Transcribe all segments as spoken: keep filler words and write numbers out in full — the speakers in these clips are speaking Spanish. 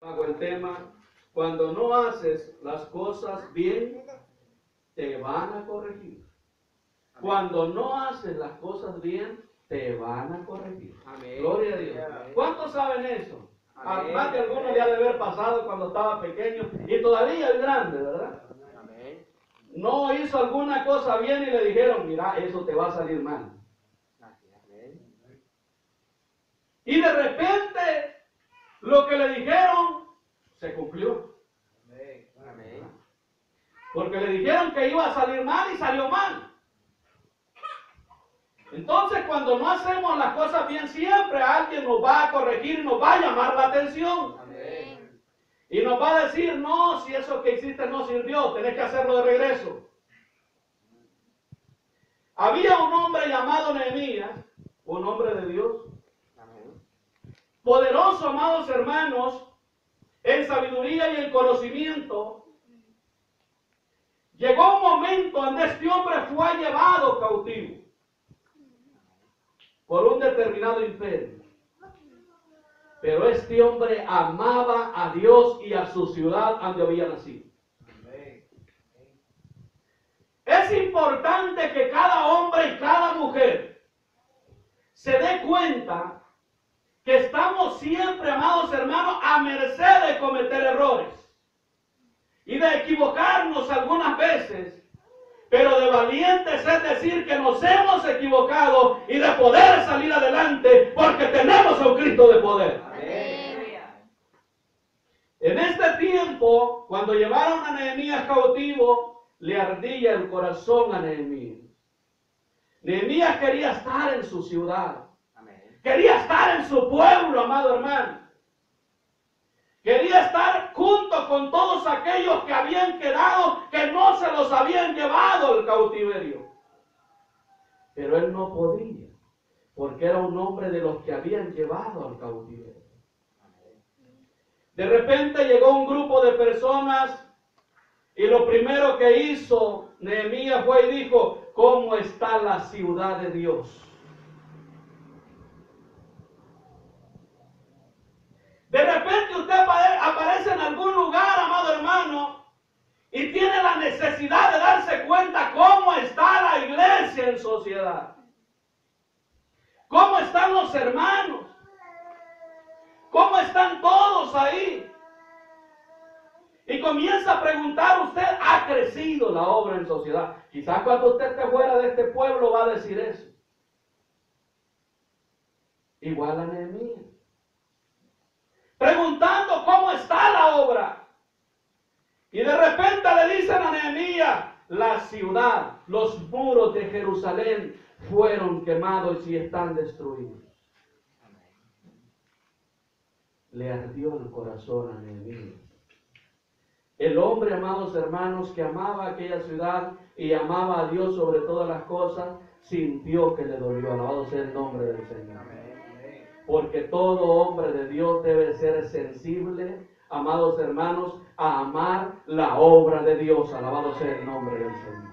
Hago el tema, cuando no haces las cosas bien, te van a corregir. Cuando no haces las cosas bien, te van a corregir. Amén. Gloria a Dios. Amén. ¿Cuántos saben eso? Amén. Más que algunos ya de haber pasado cuando estaba pequeño y todavía es grande, ¿verdad? Amén. No hizo alguna cosa bien y le dijeron, mira, eso te va a salir mal. Amén. Y de repente, lo que le dijeron se cumplió. Amén. Porque le dijeron que iba a salir mal y salió mal. Entonces, cuando no hacemos las cosas bien, siempre alguien nos va a corregir y nos va a llamar la atención. Amén. Y nos va a decir, no, si eso que hiciste no sirvió, tenés que hacerlo de regreso. Había un hombre llamado Nehemías, un hombre de Dios. Amén. Poderoso, amados hermanos, en sabiduría y en conocimiento. Llegó un momento donde este hombre fue llevado cautivo por un determinado imperio. Pero este hombre amaba a Dios y a su ciudad donde había nacido. Es importante que cada hombre y cada mujer se dé cuenta que estamos siempre, amados hermanos, a merced de cometer errores y de equivocarnos algunas veces. Pero de valientes es decir que nos hemos equivocado y de poder salir adelante porque tenemos a un Cristo de poder. Amén. En este tiempo, cuando llevaron a Nehemías cautivo, le ardía el corazón a Nehemías. Nehemías quería estar en su ciudad. Amén. Quería estar en su pueblo, amado hermano. Quería estar junto con todos aquellos que habían quedado, que no se los habían llevado al cautiverio. Pero él no podía, porque era un hombre de los que habían llevado al cautiverio. De repente llegó un grupo de personas y lo primero que hizo Nehemías fue y dijo, ¿cómo está la ciudad de Dios? De repente usted aparece en algún lugar, amado hermano, y tiene la necesidad de darse cuenta cómo está la iglesia en sociedad. Cómo están los hermanos. Cómo están todos ahí. Y comienza a preguntar, ¿usted ha crecido la obra en sociedad? Quizás cuando usted esté fuera de este pueblo va a decir eso. Igual a Nehemías. Preguntando cómo está la obra. Y de repente le dicen a Nehemías, la ciudad, los muros de Jerusalén fueron quemados y están destruidos. Le ardió el corazón a Nehemías. El hombre, amados hermanos, que amaba aquella ciudad y amaba a Dios sobre todas las cosas, sintió que le dolió. Alabado sea el nombre del Señor. Amén. Porque todo hombre de Dios debe ser sensible, amados hermanos, a amar la obra de Dios. Alabado sea el nombre del Señor.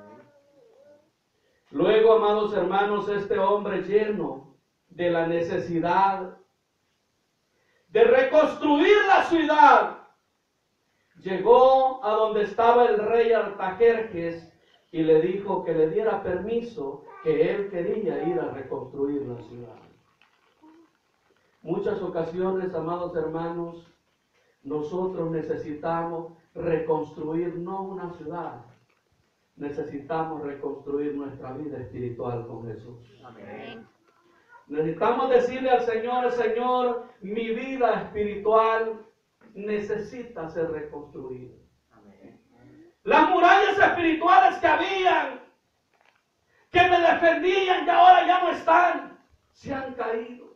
Luego, amados hermanos, este hombre lleno de la necesidad de reconstruir la ciudad, llegó a donde estaba el rey Artajerjes y le dijo que le diera permiso, que él quería ir a reconstruir la ciudad. Muchas ocasiones, amados hermanos, nosotros necesitamos reconstruir no una ciudad, necesitamos reconstruir nuestra vida espiritual con Jesús. Amén. Necesitamos decirle al Señor, Señor, mi vida espiritual necesita ser reconstruida. Amén. Las murallas espirituales que habían, que me defendían y ahora ya no están, se han caído.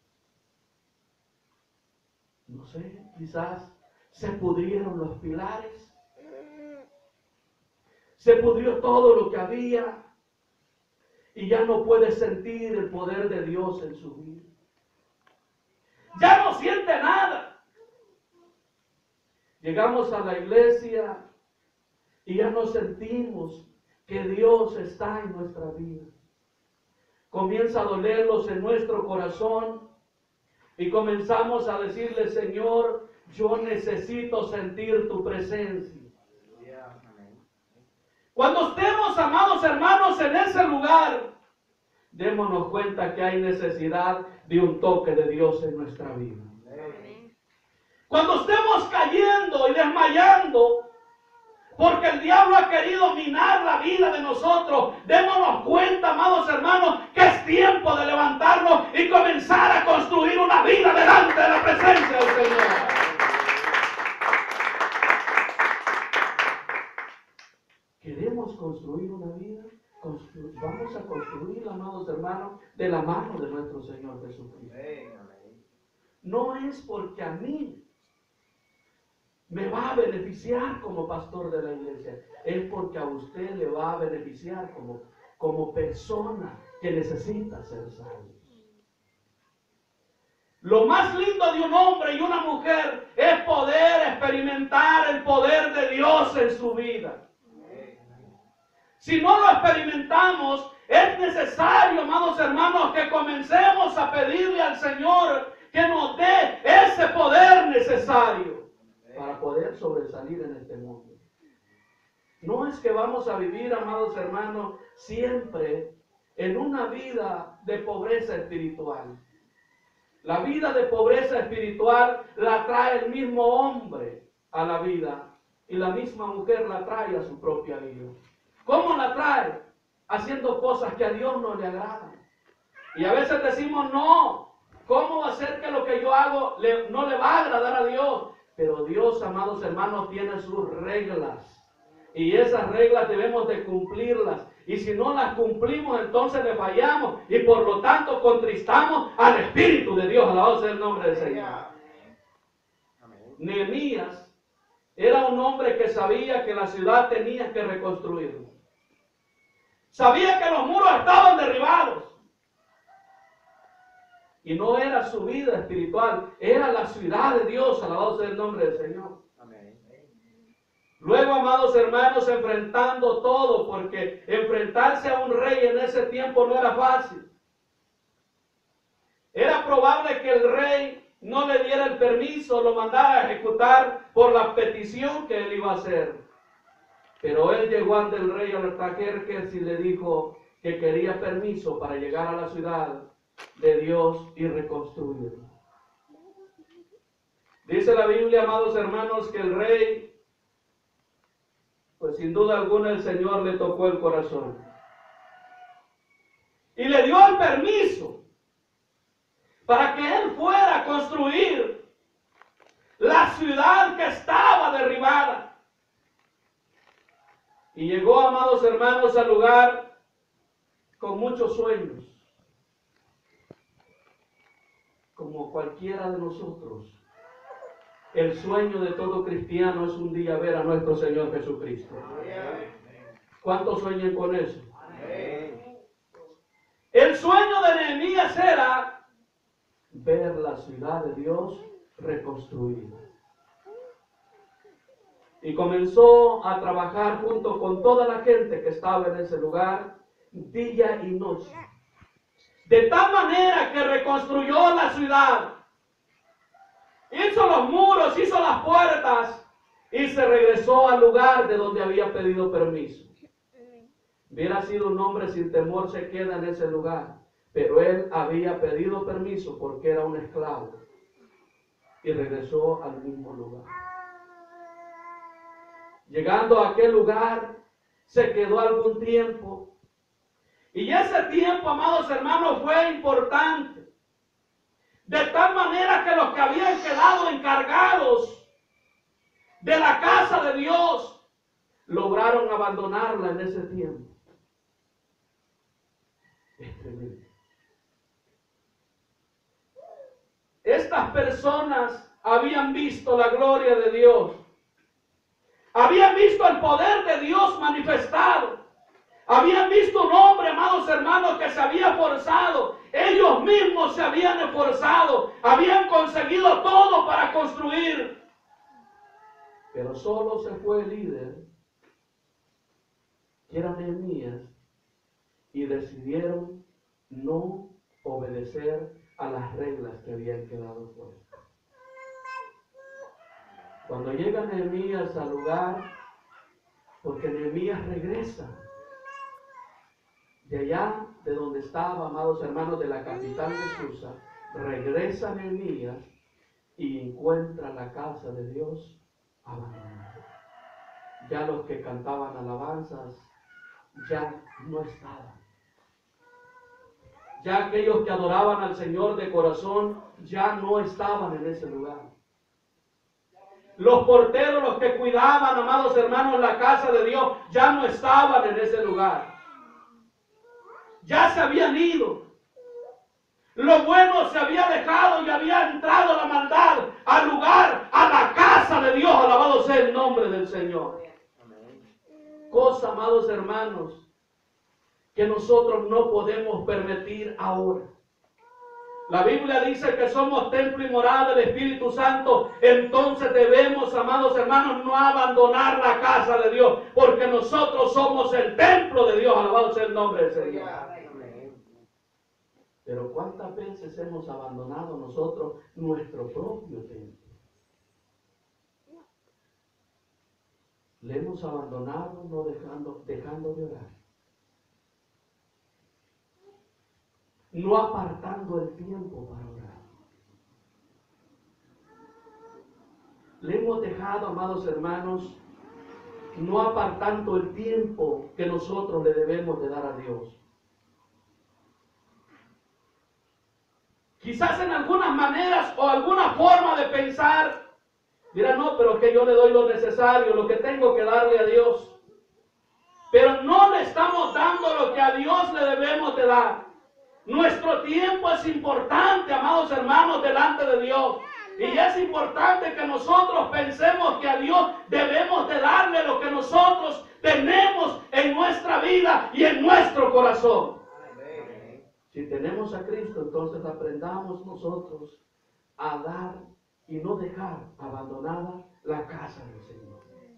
No sé, quizás se pudrieron los pilares, se pudrió todo lo que había y ya no puede sentir el poder de Dios en su vida. Ya no siente nada. Llegamos a la iglesia y ya no sentimos que Dios está en nuestra vida. Comienza a dolerlos en nuestro corazón y comenzamos a decirle, Señor, yo necesito sentir tu presencia. Cuando estemos, amados hermanos, en ese lugar, démonos cuenta que hay necesidad de un toque de Dios en nuestra vida. Cuando estemos cayendo y desmayando, porque el diablo ha querido minar la vida de nosotros, démonos cuenta, amados hermanos, que es tiempo de levantarnos y comenzar a construir una vida delante de la presencia del Señor. ¿Queremos construir una vida? Constru- vamos a construir, amados hermanos, de la mano de nuestro Señor Jesucristo. No es porque a mí me va a beneficiar como pastor de la iglesia, es porque a usted le va a beneficiar como, como persona que necesita ser salvo. Lo más lindo de un hombre y una mujer es poder experimentar el poder de Dios en su vida. Si no lo experimentamos, es necesario, amados hermanos, que comencemos a pedirle al Señor que nos dé ese poder necesario para poder sobresalir en este mundo. No es que vamos a vivir, amados hermanos, siempre en una vida de pobreza espiritual. La vida de pobreza espiritual la trae el mismo hombre a la vida y la misma mujer la trae a su propia vida. ¿Cómo la trae? Haciendo cosas que a Dios no le agradan. Y a veces decimos, no, ¿cómo va a ser que lo que yo hago le, no le va a agradar a Dios? Pero Dios, amados hermanos, tiene sus reglas. Y esas reglas debemos de cumplirlas. Y si no las cumplimos, entonces le fallamos. Y por lo tanto contristamos al Espíritu de Dios. Alabado sea el nombre del Señor. Nehemías era un hombre que sabía que la ciudad tenía que reconstruirla. Sabía que los muros estaban derribados. Y no era su vida espiritual, era la ciudad de Dios. Alabado sea el nombre del Señor. Amén. Luego, amados hermanos, enfrentando todo, porque enfrentarse a un rey en ese tiempo no era fácil. Era probable que el rey no le diera el permiso, lo mandara a ejecutar por la petición que él iba a hacer. Pero él llegó ante el rey Artajerjes y le dijo que quería permiso para llegar a la ciudad de Dios y reconstruirla. Dice la Biblia, amados hermanos, que el rey, pues sin duda alguna el Señor le tocó el corazón y le dio el permiso para que él fuera a construir la ciudad que estaba derribada. Y llegó, amados hermanos, al lugar con muchos sueños, como cualquiera de nosotros. El sueño de todo cristiano es un día ver a nuestro Señor Jesucristo. ¿Cuántos sueñan con eso? El sueño de Nehemías era ver la ciudad de Dios reconstruida. Y comenzó a trabajar junto con toda la gente que estaba en ese lugar, día y noche. De tal manera que reconstruyó la ciudad. Hizo los muros, hizo las puertas y se regresó al lugar de donde había pedido permiso. Hubiera sido un hombre sin temor, se queda en ese lugar. Pero él había pedido permiso porque era un esclavo. Y regresó al mismo lugar. Llegando a aquel lugar, se quedó algún tiempo. Y ese tiempo, amados hermanos, fue importante. De tal manera que los que habían quedado encargados de la casa de Dios, lograron abandonarla en ese tiempo. Es tremendo. Estas personas habían visto la gloria de Dios. Habían visto el poder de Dios manifestado. Habían visto un hombre, amados hermanos, que se había forzado. Ellos mismos se habían esforzado. Habían conseguido todo para construir. Pero solo se fue el líder, que era Nehemías, y decidieron no obedecer a las reglas que habían quedado puestas. Cuando llega Nehemías al lugar, porque Nehemías regresa de allá de donde estaba, amados hermanos, de la capital de Susa, regresa Nehemías y encuentra la casa de Dios abandonada. Ya los que cantaban alabanzas ya no estaban. Ya aquellos que adoraban al Señor de corazón ya no estaban en ese lugar. Los porteros, los que cuidaban, amados hermanos, la casa de Dios, ya no estaban en ese lugar. Ya se habían ido. Lo bueno se había dejado y había entrado la maldad al lugar, a la casa de Dios. Alabado sea el nombre del Señor. Cosa, amados hermanos, que nosotros no podemos permitir ahora. La Biblia dice que somos templo y morada del Espíritu Santo. Entonces debemos, amados hermanos, no abandonar la casa de Dios, porque nosotros somos el templo de Dios. Alabado sea el nombre del Señor. Pero ¿cuántas veces hemos abandonado nosotros nuestro propio templo? Le hemos abandonado no dejando, dejando de orar. No apartando el tiempo para orar. Le hemos dejado, amados hermanos, no apartando el tiempo que nosotros le debemos de dar a Dios. Quizás en algunas maneras o alguna forma de pensar, dirá, no, pero que yo le doy lo necesario, lo que tengo que darle a Dios. Pero no le estamos dando lo que a Dios le debemos de dar. Nuestro tiempo es importante, amados hermanos, delante de Dios. Y es importante que nosotros pensemos que a Dios debemos de darle lo que nosotros tenemos en nuestra vida y en nuestro corazón. Si tenemos a Cristo, entonces aprendamos nosotros a dar y no dejar abandonada la casa del Señor.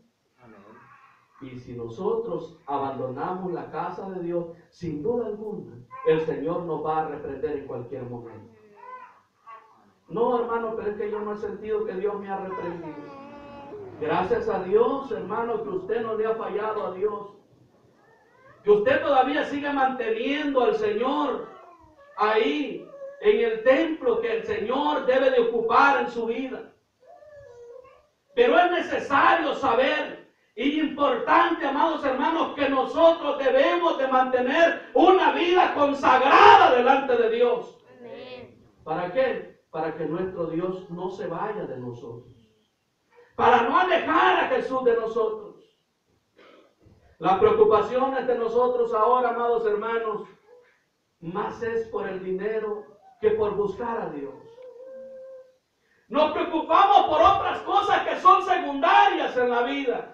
Y si nosotros abandonamos la casa de Dios, sin duda alguna, el Señor nos va a reprender en cualquier momento. No, hermano, pero es que yo no he sentido que Dios me ha reprendido. Gracias a Dios, hermano, que usted no le ha fallado a Dios. Que usted todavía sigue manteniendo al Señor ahí, en el templo que el Señor debe de ocupar en su vida. Pero es necesario saber y importante, amados hermanos, que nosotros debemos de mantener una vida consagrada delante de Dios. Amén. ¿Para qué? Para que nuestro Dios no se vaya de nosotros. Para no alejar a Jesús de nosotros. Las preocupaciones de nosotros ahora, amados hermanos, más es por el dinero que por buscar a Dios. Nos preocupamos por otras cosas que son secundarias en la vida.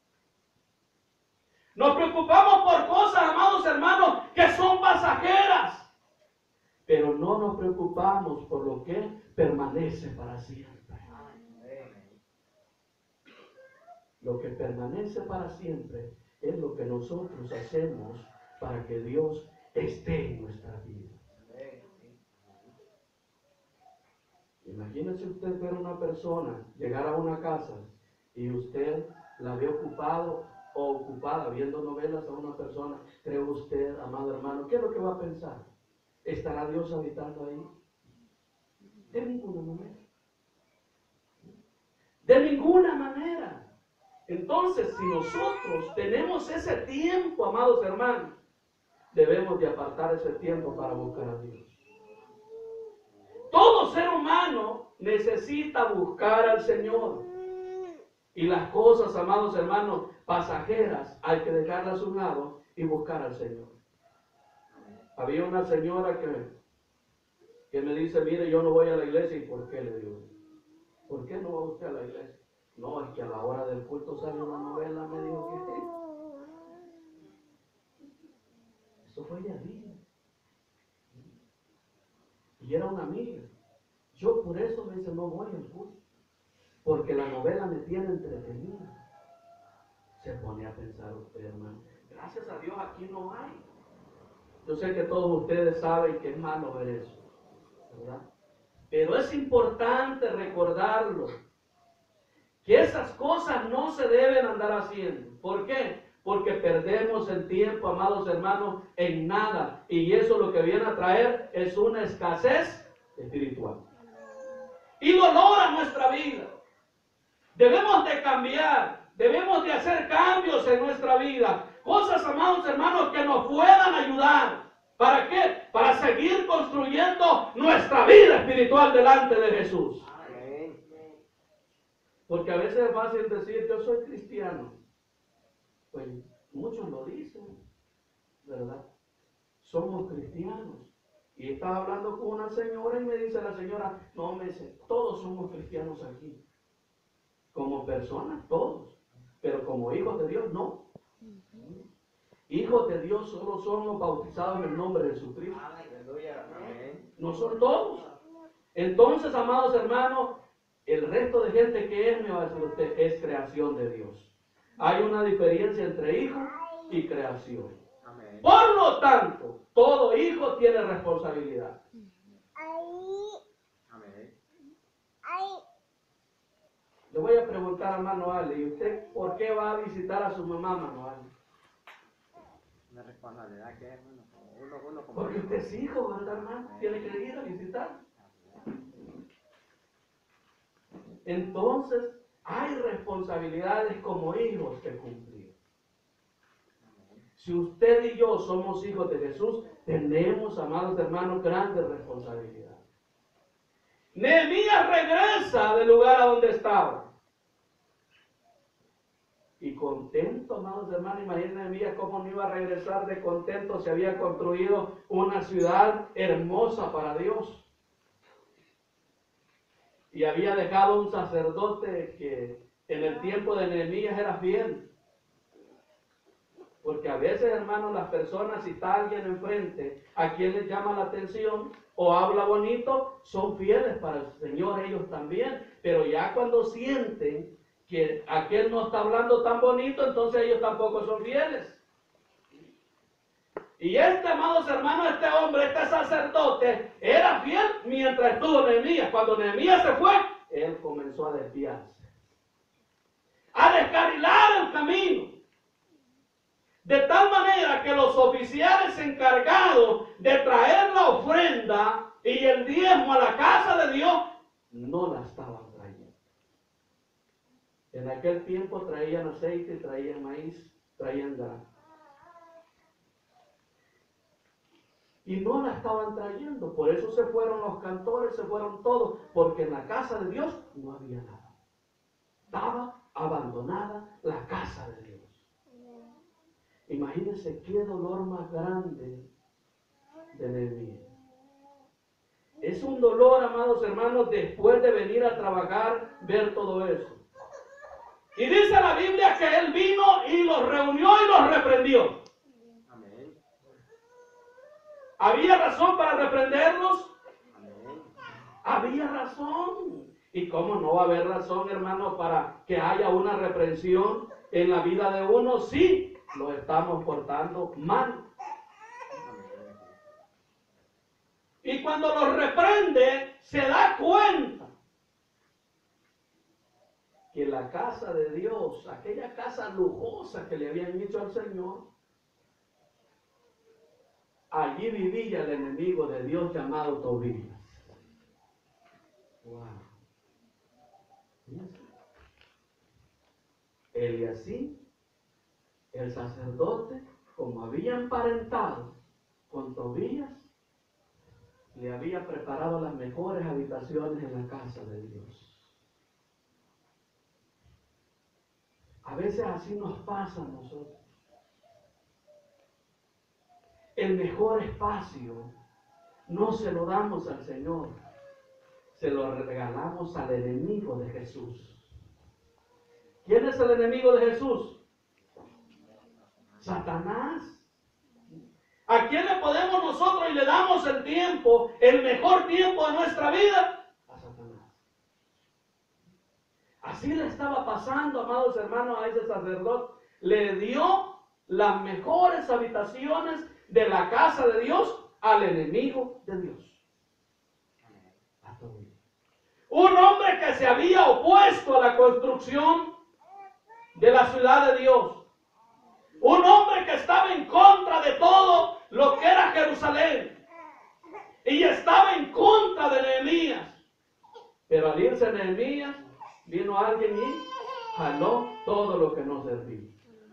Nos preocupamos por cosas, amados hermanos, que son pasajeras. Pero no nos preocupamos por lo que permanece para siempre. Lo que permanece para siempre es lo que nosotros hacemos para que Dios esté en nuestra vida. Imagínese usted ver a una persona llegar a una casa y usted la ve ocupado o ocupada viendo novelas a una persona. ¿Cree usted, amado hermano, qué es lo que va a pensar? ¿Estará Dios habitando ahí? De ninguna manera. De ninguna manera. Entonces, si nosotros tenemos ese tiempo, amados hermanos, debemos de apartar ese tiempo para buscar a Dios. Todo ser humano necesita buscar al Señor. Y las cosas, amados hermanos, pasajeras, hay que dejarlas a un lado y buscar al Señor. Había una señora que, que me dice, mire, yo no voy a la iglesia. ¿Y por qué? Le digo, ¿por qué no va usted a la iglesia? No, es que a la hora del culto sale una novela, me dijo que eso fue ella día. Y era una amiga. Yo por eso me dice, no voy al culto, porque la novela me tiene entretenida. Se pone a pensar usted, hermano. Gracias a Dios aquí no hay. Yo sé que todos ustedes saben que es malo ver eso, ¿verdad? Pero es importante recordarlo, que esas cosas no se deben andar haciendo. ¿Por qué? Porque perdemos el tiempo, amados hermanos, en nada. Y eso lo que viene a traer es una escasez espiritual. Y dolor a nuestra vida. Debemos de cambiar, debemos de hacer cambios en nuestra vida. Cosas, amados hermanos, que nos puedan ayudar. ¿Para qué? Para seguir construyendo nuestra vida espiritual delante de Jesús. Porque a veces es fácil decir, yo soy cristiano. Pues muchos lo dicen, ¿verdad? Somos cristianos. Y estaba hablando con una señora y me dice la señora, no, me dice, todos somos cristianos aquí. Como personas, todos. Pero como hijos de Dios, no. Hijos de Dios solo son los bautizados en el nombre de Jesucristo. No son todos. Entonces, amados hermanos, el resto de gente que es, me va a decir usted, es creación de Dios. Hay una diferencia entre hijo y creación. Amén. Por lo tanto, todo hijo tiene responsabilidad. Amén. Le voy a preguntar a hermano Ale, ¿y usted por qué va a visitar a su mamá, hermano Ale? Una responsabilidad que es, hermano, uno, uno como porque usted es hijo, ¿verdad, hermano? Tiene que ir a visitar. Entonces, hay responsabilidades como hijos que cumplir. Si usted y yo somos hijos de Jesús, tenemos, amados hermanos, grandes responsabilidades. Nehemías regresa del lugar a donde estaba. Y contento, amados hermanos, imagínense Nehemías cómo no iba a regresar de contento. Se había construido una ciudad hermosa para Dios. Y había dejado un sacerdote que en el tiempo de Nehemías era fiel. Porque a veces, hermanos, las personas, si está alguien enfrente a quien les llama la atención o habla bonito, son fieles para el Señor ellos también. Pero ya cuando sienten que aquel no está hablando tan bonito, entonces ellos tampoco son fieles. Y este, amados hermanos, este hombre, este sacerdote, era fiel mientras estuvo Nehemías. Cuando Nehemías se fue, él comenzó a desviarse, a descarrilar el camino. De tal manera que los oficiales encargados de traer la ofrenda y el diezmo a la casa de Dios, no la estaban trayendo. En aquel tiempo traían aceite, traían maíz, traían grano. Y no la estaban trayendo. Por eso se fueron los cantores, se fueron todos. Porque en la casa de Dios no había nada. Estaba abandonada la casa de Dios. Imagínense qué dolor más grande de Nehemías. Es un dolor, amados hermanos, después de venir a trabajar, ver todo eso. Y dice la Biblia que él vino y los reunió y los reprendió. Amén. ¿Había razón para reprenderlos? Amén. Había razón. ¿Y cómo no va a haber razón, hermano, para que haya una reprensión en la vida de uno? Sí. Lo estamos portando mal. Y cuando los reprende, se da cuenta que la casa de Dios, aquella casa lujosa que le habían hecho al Señor, allí vivía el enemigo de Dios llamado Tobías. Wow. Eliasí, el sacerdote, como había emparentado con Tobías, le había preparado las mejores habitaciones en la casa de Dios. A veces así nos pasa a nosotros. El mejor espacio no se lo damos al Señor, se lo regalamos al enemigo de Jesús. ¿Quién es el enemigo de Jesús? Satanás. ¿A quién le podemos nosotros y le damos el tiempo, el mejor tiempo de nuestra vida? A Satanás. Así le estaba pasando, amados hermanos, a ese sacerdote. Le dio las mejores habitaciones de la casa de Dios al enemigo de Dios. Un hombre que se había opuesto a la construcción de la ciudad de Dios. Un hombre que estaba en contra de todo lo que era Jerusalén. Y estaba en contra de Nehemías. Pero al irse Nehemías, vino alguien y jaló todo lo que no servía.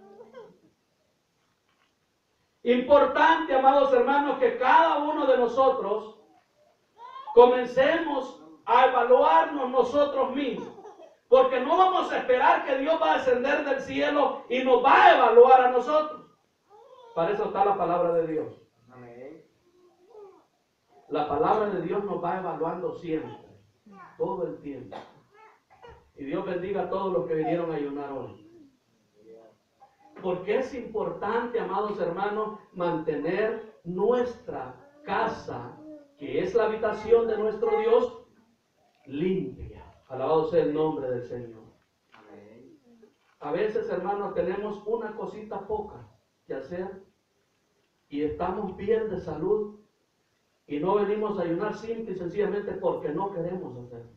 Importante, amados hermanos, que cada uno de nosotros comencemos a evaluarnos nosotros mismos. Porque no vamos a esperar que Dios va a descender del cielo y nos va a evaluar a nosotros. Para eso está la palabra de Dios. Amén. La palabra de Dios nos va evaluando siempre, todo el tiempo. Y Dios bendiga a todos los que vinieron a ayunar hoy. Porque es importante, amados hermanos, mantener nuestra casa, que es la habitación de nuestro Dios, limpia. Alabado sea el nombre del Señor. Amén. A veces, hermanos, tenemos una cosita poca que hacer y estamos bien de salud y no venimos a ayunar simple y sencillamente porque no queremos hacerlo.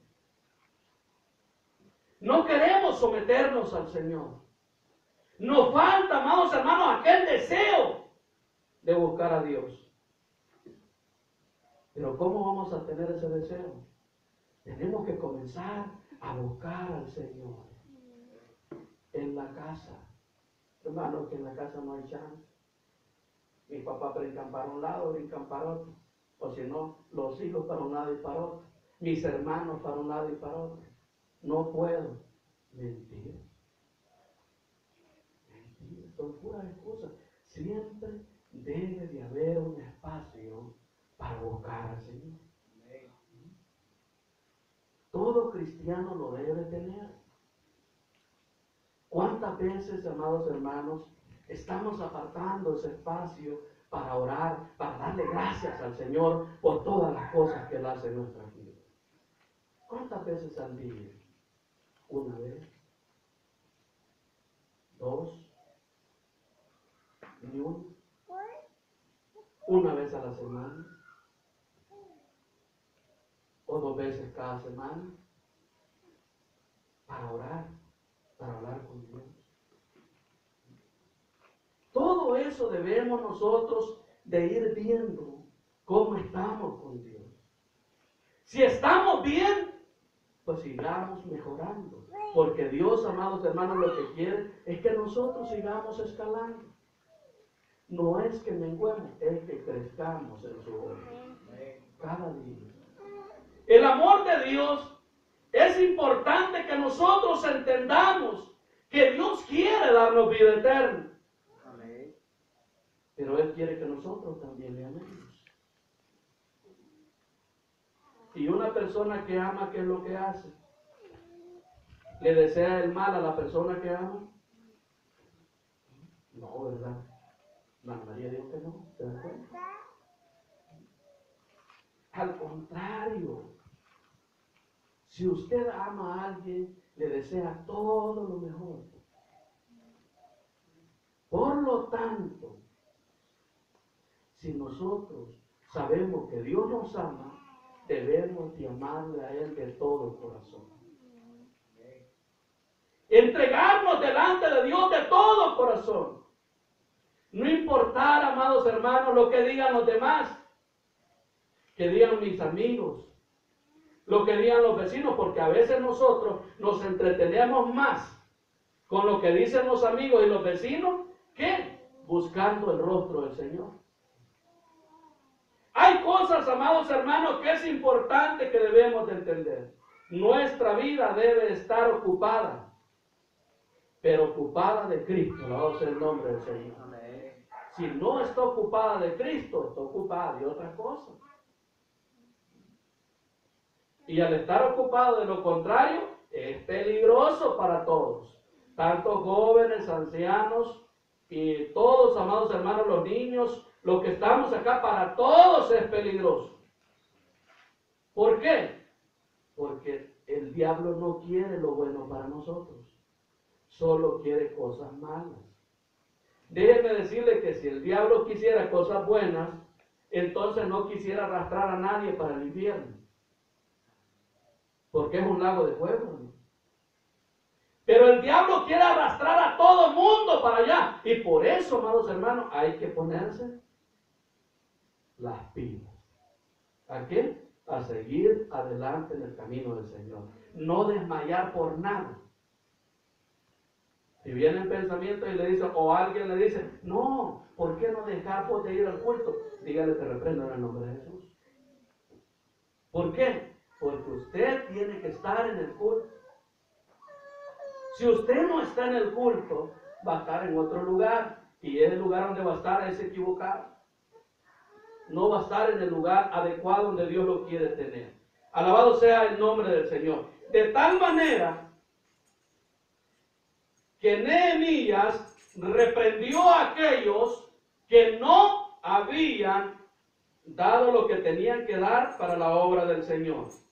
No queremos someternos al Señor. Nos falta, amados hermanos, aquel deseo de buscar a Dios. Pero ¿cómo vamos a tener ese deseo? Tenemos que comenzar a buscar al Señor en la casa. Hermano, que en la casa no hay chance. Mis papás brincan para un lado, brincan para otro. O si no, los hijos para un lado y para otro. Mis hermanos para un lado y para otro. No puedo. Mentira. Mentira. Son puras excusas. Siempre debe de haber un espacio para buscar al Señor. Todo cristiano lo debe tener. ¿Cuántas veces, amados hermanos, estamos apartando ese espacio para orar, para darle gracias al Señor por todas las cosas que Él hace en nuestra vida? ¿Cuántas veces al día? ¿Una vez? ¿Dos? ¿Ni una? ¿Una vez a la semana? ¿O dos veces cada semana? Para orar, para hablar con Dios. Todo eso debemos nosotros de ir viendo cómo estamos con Dios. Si estamos bien, pues sigamos mejorando. Porque Dios, amados hermanos, lo que quiere es que nosotros sigamos escalando. No es que menguemos, es que crezcamos en su obra. Cada día. El amor de Dios, es importante que nosotros entendamos que Dios quiere darnos vida eterna. Amén. Pero Él quiere que nosotros también le amemos. Y una persona que ama, ¿qué es lo que hace? ¿Le desea el mal a la persona que ama? No, ¿verdad? Ana María dijo que no. ¿Se da cuenta? Al contrario. Si usted ama a alguien, le desea todo lo mejor. Por lo tanto, si nosotros sabemos que Dios nos ama, debemos de amarle a Él de todo el corazón. Entregarnos delante de Dios de todo el corazón. No importar, amados hermanos, lo que digan los demás, que digan mis amigos, lo que digan los vecinos, porque a veces nosotros nos entretenemos más con lo que dicen los amigos y los vecinos que buscando el rostro del Señor. Hay cosas, amados hermanos, que es importante que debemos de entender. Nuestra vida debe estar ocupada, pero ocupada de Cristo. Alabado sea el nombre del Señor. Amén. Si no está ocupada de Cristo, está ocupada de otra cosa. Y al estar ocupado de lo contrario, es peligroso para todos. Tanto jóvenes, ancianos y todos, amados hermanos, los niños, los que estamos acá, para todos es peligroso. ¿Por qué? Porque el diablo no quiere lo bueno para nosotros. Solo quiere cosas malas. Déjenme decirle que si el diablo quisiera cosas buenas, entonces no quisiera arrastrar a nadie para el infierno. porque es un lago de fuego, ¿no? Pero el diablo quiere arrastrar a todo el mundo para allá. Y por eso, amados hermanos, hay que ponerse las pilas. ¿A qué? A seguir adelante en el camino del Señor. No desmayar por nada. Si viene el pensamiento y le dice, o alguien le dice, no, ¿por qué no dejamos de ir al culto? Dígale, te reprendo en el nombre de Jesús. ¿Por qué? Porque usted tiene que estar en el culto. Si usted no está en el culto, va a estar en otro lugar. Y el lugar donde va a estar es equivocado. No va a estar en el lugar adecuado donde Dios lo quiere tener. Alabado sea el nombre del Señor. De tal manera que Nehemías reprendió a aquellos que no habían dado lo que tenían que dar para la obra del Señor.